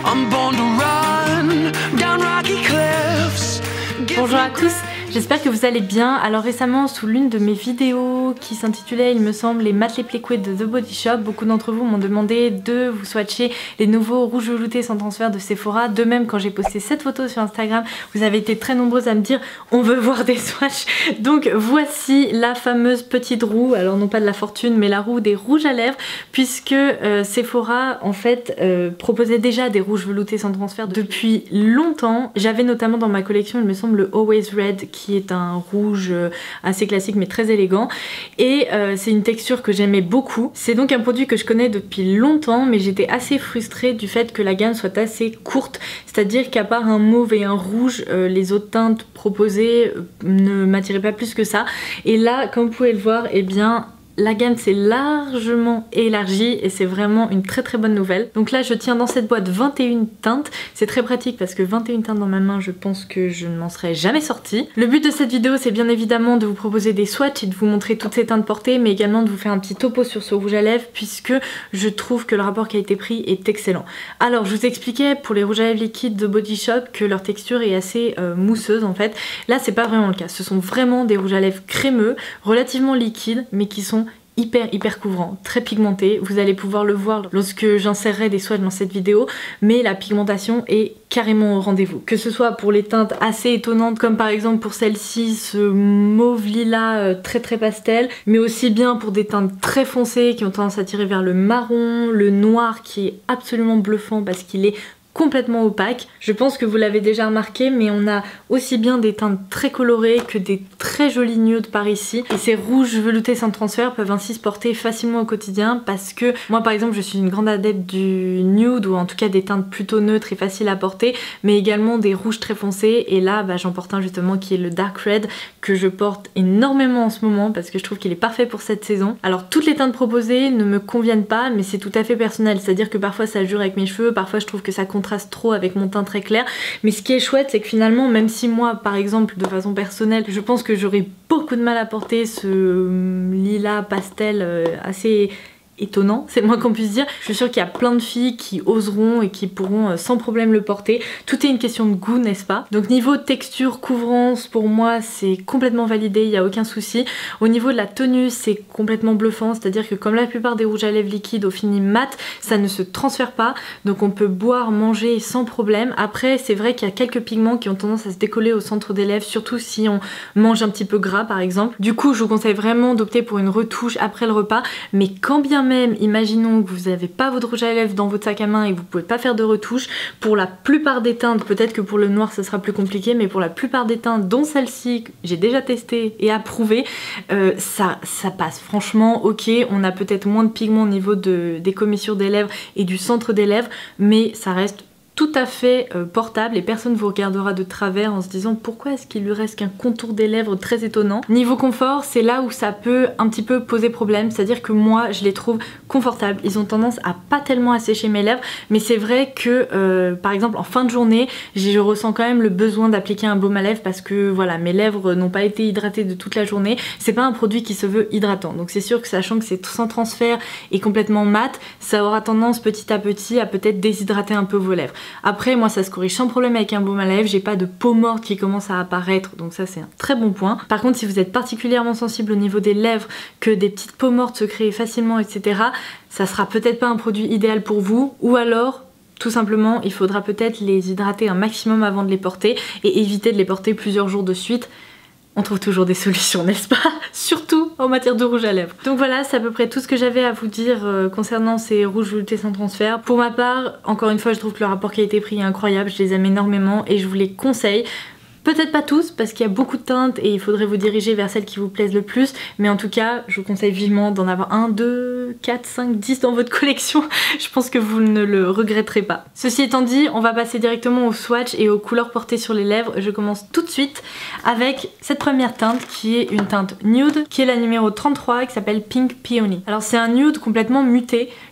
I'm born to run down rocky cliffs. Bonjour à tous, j'espère que vous allez bien. Alors récemment, sous l'une de mes vidéos qui s'intitulait, il me semble, les Matte Liquid de The Body Shop, beaucoup d'entre vous m'ont demandé de vous swatcher les nouveaux rouges veloutés sans transfert de Sephora. De même, quand j'ai posté cette photo sur Instagram, vous avez été très nombreuses à me dire on veut voir des swatchs. Donc voici la fameuse petite roue, alors non pas de la fortune, mais la roue des rouges à lèvres, puisque Sephora en fait proposait déjà des rouges veloutés sans transfert depuis longtemps. J'avais notamment dans ma collection, il me semble, le Always Red, qui est un rouge assez classique mais très élégant, et c'est une texture que j'aimais beaucoup. C'est donc un produit que je connais depuis longtemps, mais j'étais assez frustrée du fait que la gamme soit assez courte, c'est-à-dire qu'à part un mauve et un rouge, les autres teintes proposées ne m'attiraient pas plus que ça. Et là, comme vous pouvez le voir, eh bien la gamme s'est largement élargie et c'est vraiment une très très bonne nouvelle. Donc là je tiens dans cette boîte 21 teintes, c'est très pratique parce que 21 teintes dans ma main, je pense que je ne m'en serais jamais sortie. Le but de cette vidéo, c'est bien évidemment de vous proposer des swatchs et de vous montrer toutes ces teintes portées, mais également de vous faire un petit topo sur ce rouge à lèvres puisque je trouve que le rapport qualité-prix est excellent. Alors je vous expliquais pour les rouges à lèvres liquides de Body Shop que leur texture est assez mousseuse en fait. Là c'est pas vraiment le cas, ce sont vraiment des rouges à lèvres crémeux, relativement liquides, mais qui sont hyper couvrant, très pigmenté. Vous allez pouvoir le voir lorsque j'insérerai des swatchs dans cette vidéo, mais la pigmentation est carrément au rendez-vous. Que ce soit pour les teintes assez étonnantes, comme par exemple pour celle-ci, ce mauve lilas très pastel, mais aussi bien pour des teintes très foncées qui ont tendance à tirer vers le marron, le noir qui est absolument bluffant parce qu'il est complètement opaque. Je pense que vous l'avez déjà remarqué, mais on a aussi bien des teintes très colorées que des très jolis nudes par ici. Et ces rouges veloutés sans transfert peuvent ainsi se porter facilement au quotidien parce que moi par exemple je suis une grande adepte du nude, ou en tout cas des teintes plutôt neutres et faciles à porter, mais également des rouges très foncés. Et là j'en porte un justement qui est le Dark Red que je porte énormément en ce moment parce que je trouve qu'il est parfait pour cette saison. Alors toutes les teintes proposées ne me conviennent pas, mais c'est tout à fait personnel, c'est-à-dire que parfois ça jure avec mes cheveux, parfois je trouve que ça contraste trop avec mon teint très clair, mais ce qui est chouette c'est que finalement, même si moi par exemple de façon personnelle je pense que j'aurais beaucoup de mal à porter ce lilas pastel assez étonnant, c'est le moins qu'on puisse dire, je suis sûre qu'il y a plein de filles qui oseront et qui pourront sans problème le porter. Tout est une question de goût, n'est-ce pas? Donc niveau texture, couvrance, pour moi c'est complètement validé, il n'y a aucun souci. Au niveau de la tenue, c'est complètement bluffant, c'est-à-dire que comme la plupart des rouges à lèvres liquides au fini mat, ça ne se transfère pas, donc on peut boire, manger sans problème. Après c'est vrai qu'il y a quelques pigments qui ont tendance à se décoller au centre des lèvres, surtout si on mange un petit peu gras par exemple. Du coup je vous conseille vraiment d'opter pour une retouche après le repas, mais quand bien même, imaginons que vous n'avez pas votre rouge à lèvres dans votre sac à main et que vous pouvez pas faire de retouche, pour la plupart des teintes, peut-être que pour le noir ça sera plus compliqué, mais pour la plupart des teintes, dont celle-ci que j'ai déjà testée et approuvée, ça passe franchement ok. On a peut-être moins de pigments au niveau des commissures des lèvres et du centre des lèvres, mais ça reste tout à fait portable et personne ne vous regardera de travers en se disant pourquoi est-ce qu'il lui reste qu'un contour des lèvres très étonnant. Niveau confort, c'est là où ça peut un petit peu poser problème, c'est-à-dire que moi je les trouve confortables. Ils ont tendance à pas tellement assécher mes lèvres, mais c'est vrai que par exemple en fin de journée je ressens quand même le besoin d'appliquer un baume à lèvres parce que voilà, mes lèvres n'ont pas été hydratées de toute la journée. C'est pas un produit qui se veut hydratant, donc c'est sûr que sachant que c'est sans transfert et complètement mat, ça aura tendance petit à petit à peut-être déshydrater un peu vos lèvres. Après moi ça se corrige sans problème avec un baume à lèvres, j'ai pas de peau morte qui commence à apparaître, donc ça c'est un très bon point. Par contre si vous êtes particulièrement sensible au niveau des lèvres, que des petites peaux mortes se créent facilement etc, ça sera peut-être pas un produit idéal pour vous, ou alors tout simplement il faudra peut-être les hydrater un maximum avant de les porter et éviter de les porter plusieurs jours de suite. On trouve toujours des solutions, n'est-ce pas? Surtout en matière de rouge à lèvres. Donc voilà, c'est à peu près tout ce que j'avais à vous dire concernant ces rouges veloutés sans transfert. Pour ma part, encore une fois, je trouve que le rapport qualité-prix est incroyable, je les aime énormément et je vous les conseille. Peut-être pas tous parce qu'il y a beaucoup de teintes et il faudrait vous diriger vers celles qui vous plaisent le plus, mais en tout cas je vous conseille vivement d'en avoir 1, 2, 4, 5, 10 dans votre collection. Je pense que vous ne le regretterez pas. Ceci étant dit, on va passer directement au swatch et aux couleurs portées sur les lèvres. Je commence tout de suite avec cette première teinte qui est une teinte nude, qui est la numéro 33 qui s'appelle Pink Peony. Alors c'est un nude complètement muté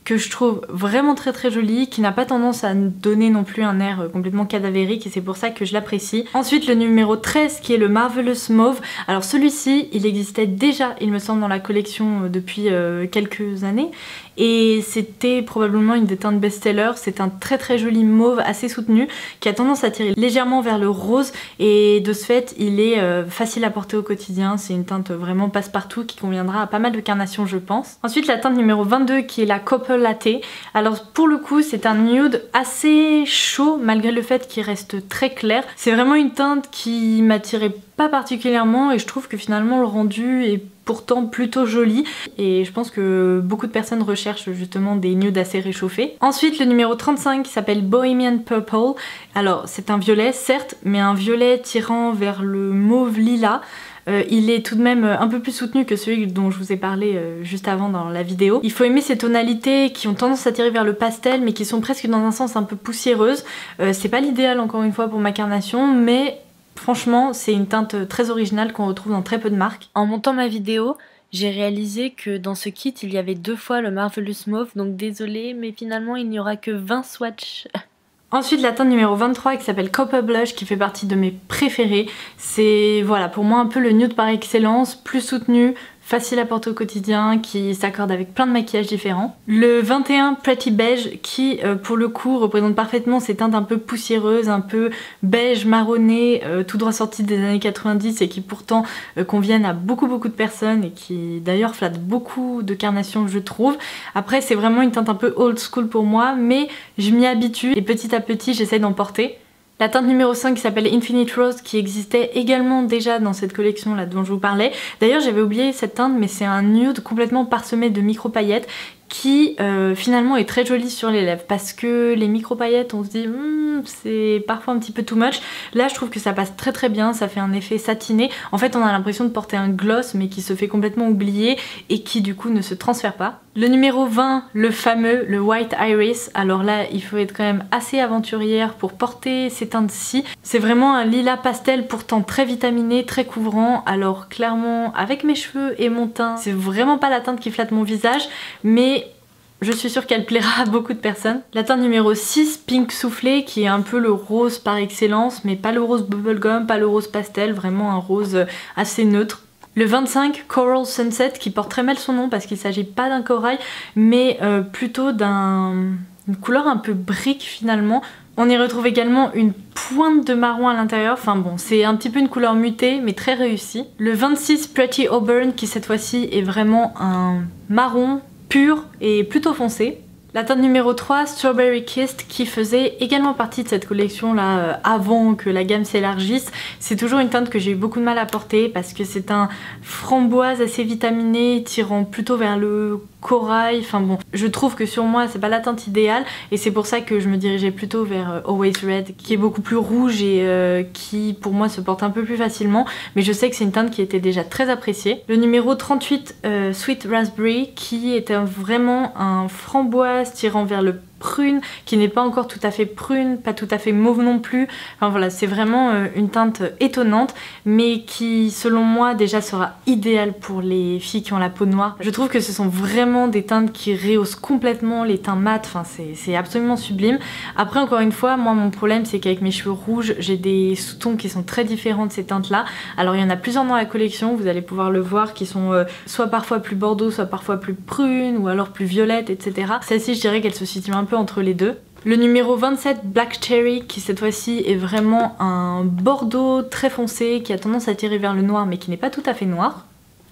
que je trouve vraiment très jolie, qui n'a pas tendance à donner non plus un air complètement cadavérique, et c'est pour ça que je l'apprécie. Ensuite le numéro 13 qui est le Marvelous Mauve. Alors celui-ci il existait déjà il me semble dans la collection depuis quelques années, et c'était probablement une des teintes best-seller. C'est un très joli mauve assez soutenu qui a tendance à tirer légèrement vers le rose, et de ce fait il est facile à porter au quotidien. C'est une teinte vraiment passe-partout qui conviendra à pas mal de carnations je pense. Ensuite la teinte numéro 22 qui est la Copper Latte. Alors pour le coup c'est un nude assez chaud malgré le fait qu'il reste très clair. C'est vraiment une teinte qui m'attirait pas particulièrement, et je trouve que finalement le rendu est pourtant plutôt joli, et je pense que beaucoup de personnes recherchent justement des nudes assez réchauffés. Ensuite le numéro 35 qui s'appelle Bohemian Purple. Alors c'est un violet certes, mais un violet tirant vers le mauve lilas. Il est tout de même un peu plus soutenu que celui dont je vous ai parlé juste avant dans la vidéo. Il faut aimer ces tonalités qui ont tendance à tirer vers le pastel mais qui sont presque dans un sens un peu poussiéreuse. C'est pas l'idéal encore une fois pour ma carnation, mais franchement c'est une teinte très originale qu'on retrouve dans très peu de marques. En montant ma vidéo, j'ai réalisé que dans ce kit il y avait 2 fois le Marvelous Mauve, donc désolée mais finalement il n'y aura que 20 swatchs. Ensuite la teinte numéro 23 qui s'appelle Copper Blush, qui fait partie de mes préférés. C'est voilà pour moi un peu le nude par excellence, plus soutenu, facile à porter au quotidien, qui s'accorde avec plein de maquillages différents. Le 21 Pretty Beige qui pour le coup représente parfaitement ces teintes un peu poussiéreuses, un peu beige marronné, tout droit sorti des années 90, et qui pourtant conviennent à beaucoup de personnes, et qui d'ailleurs flattent beaucoup de carnations je trouve. Après c'est vraiment une teinte un peu old school pour moi, mais je m'y habitue et petit à petit j'essaie d'en porter. La teinte numéro 5 qui s'appelle Infinite Rose, qui existait également déjà dans cette collection là dont je vous parlais. D'ailleurs j'avais oublié cette teinte, mais c'est un nude complètement parsemé de micro paillettes qui finalement est très jolie sur les lèvres, parce que les micro paillettes on se dit c'est parfois un petit peu too much. Là je trouve que ça passe très bien, ça fait un effet satiné. En fait on a l'impression de porter un gloss mais qui se fait complètement oublier et qui du coup ne se transfère pas. Le numéro 20, le fameux, le White Iris. Alors là il faut être quand même assez aventurière pour porter ces teintes-ci. C'est vraiment un lilas pastel pourtant très vitaminé, très couvrant. Alors clairement avec mes cheveux et mon teint, c'est vraiment pas la teinte qui flatte mon visage, mais je suis sûre qu'elle plaira à beaucoup de personnes. La teinte numéro 6, Pink Soufflé, qui est un peu le rose par excellence, mais pas le rose bubblegum, pas le rose pastel, vraiment un rose assez neutre. Le 25, Coral Sunset, qui porte très mal son nom parce qu'il ne s'agit pas d'un corail, mais plutôt d'une couleur un peu brique finalement. On y retrouve également une pointe de marron à l'intérieur, enfin bon, c'est un petit peu une couleur mutée mais très réussie. Le 26, Pretty Auburn, qui cette fois-ci est vraiment un marron pur et plutôt foncé. La teinte numéro 3, Strawberry Kissed, qui faisait également partie de cette collection là avant que la gamme s'élargisse. C'est toujours une teinte que j'ai eu beaucoup de mal à porter parce que c'est un framboise assez vitaminé tirant plutôt vers le corail. Enfin bon, je trouve que sur moi c'est pas la teinte idéale, et c'est pour ça que je me dirigeais plutôt vers Always Red, qui est beaucoup plus rouge et qui pour moi se porte un peu plus facilement, mais je sais que c'est une teinte qui était déjà très appréciée. Le numéro 38, Sweet Raspberry, qui était vraiment un framboise tirant vers le prune, qui n'est pas encore tout à fait prune, pas tout à fait mauve non plus. Enfin voilà, c'est vraiment une teinte étonnante, mais qui selon moi déjà sera idéale pour les filles qui ont la peau noire. Je trouve que ce sont vraiment des teintes qui rehaussent complètement les teints mat, enfin c'est absolument sublime. Après encore une fois, moi mon problème c'est qu'avec mes cheveux rouges, j'ai des sous-tons qui sont très différents de ces teintes là. Alors il y en a plusieurs dans la collection, vous allez pouvoir le voir, qui sont soit parfois plus bordeaux, soit parfois plus prunes, ou alors plus violettes, etc. Celle-ci je dirais qu'elle se situe un peu entre les deux. Le numéro 27, Black Cherry, qui cette fois-ci est vraiment un bordeaux très foncé, qui a tendance à tirer vers le noir mais qui n'est pas tout à fait noir.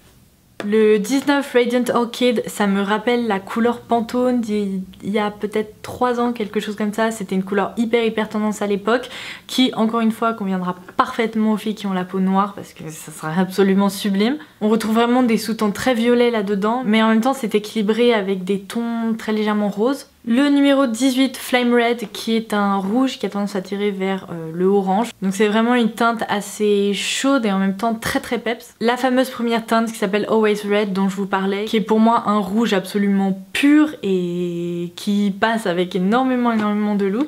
Le 19 Radiant Orchid, ça me rappelle la couleur Pantone d'il y a peut-être 3 ans, quelque chose comme ça. C'était une couleur hyper tendance à l'époque, qui encore une fois conviendra parfaitement aux filles qui ont la peau noire parce que ça sera absolument sublime. On retrouve vraiment des sous-tons très violets là-dedans, mais en même temps c'est équilibré avec des tons très légèrement roses. Le numéro 18, Flame Red, qui est un rouge qui a tendance à tirer vers le orange. Donc c'est vraiment une teinte assez chaude et en même temps très peps. La fameuse première teinte qui s'appelle Always Red dont je vous parlais, qui est pour moi un rouge absolument pur et qui passe avec énormément de look.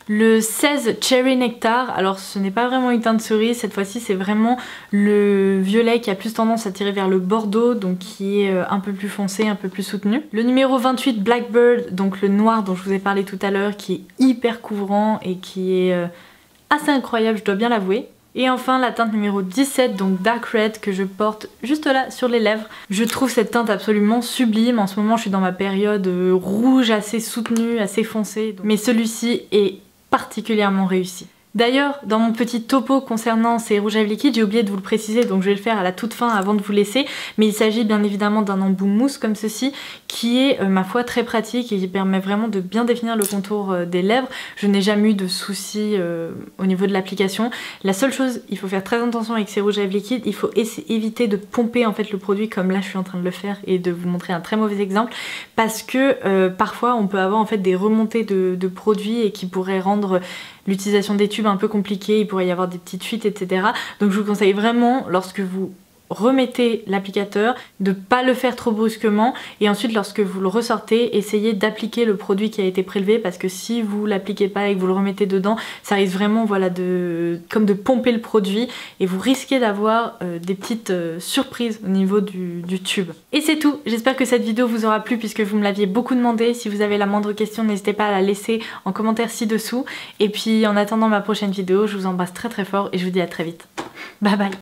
Le 16 Cherry Nectar, alors ce n'est pas vraiment une teinte cerise, cette fois-ci c'est vraiment le violet qui a plus tendance à tirer vers le bordeaux, donc qui est un peu plus foncé, un peu plus soutenu. Le numéro 28 Blackbird, donc le noir dont je vous ai parlé tout à l'heure, qui est hyper couvrant et qui est assez incroyable, je dois bien l'avouer. Et enfin la teinte numéro 17, donc Dark Red, que je porte juste là sur les lèvres. Je trouve cette teinte absolument sublime. En ce moment je suis dans ma période rouge assez soutenue, assez foncée. Mais celui-ci est particulièrement réussi. D'ailleurs, dans mon petit topo concernant ces rouges à lèvres liquides, j'ai oublié de vous le préciser, donc je vais le faire à la toute fin avant de vous laisser, mais il s'agit bien évidemment d'un embout mousse comme ceci, qui est, ma foi, très pratique et qui permet vraiment de bien définir le contour des lèvres. Je n'ai jamais eu de soucis au niveau de l'application. La seule chose, il faut faire très attention avec ces rouges à lèvres liquides, il faut éviter de pomper en fait le produit comme là je suis en train de le faire et de vous montrer un très mauvais exemple, parce que parfois on peut avoir en fait des remontées de produits et qui pourraient rendre l'utilisation des tubes un peu compliquée, il pourrait y avoir des petites fuites, etc. Donc je vous conseille vraiment, lorsque vous remettez l'applicateur, de ne pas le faire trop brusquement, et ensuite lorsque vous le ressortez, essayez d'appliquer le produit qui a été prélevé, parce que si vous l'appliquez pas et que vous le remettez dedans, ça risque vraiment voilà, comme de pomper le produit, et vous risquez d'avoir des petites surprises au niveau du tube. Et c'est tout, j'espère que cette vidéo vous aura plu puisque vous me l'aviez beaucoup demandé. Si vous avez la moindre question, n'hésitez pas à la laisser en commentaire ci-dessous, et puis en attendant ma prochaine vidéo, je vous embrasse très très fort et je vous dis à très vite. Bye bye.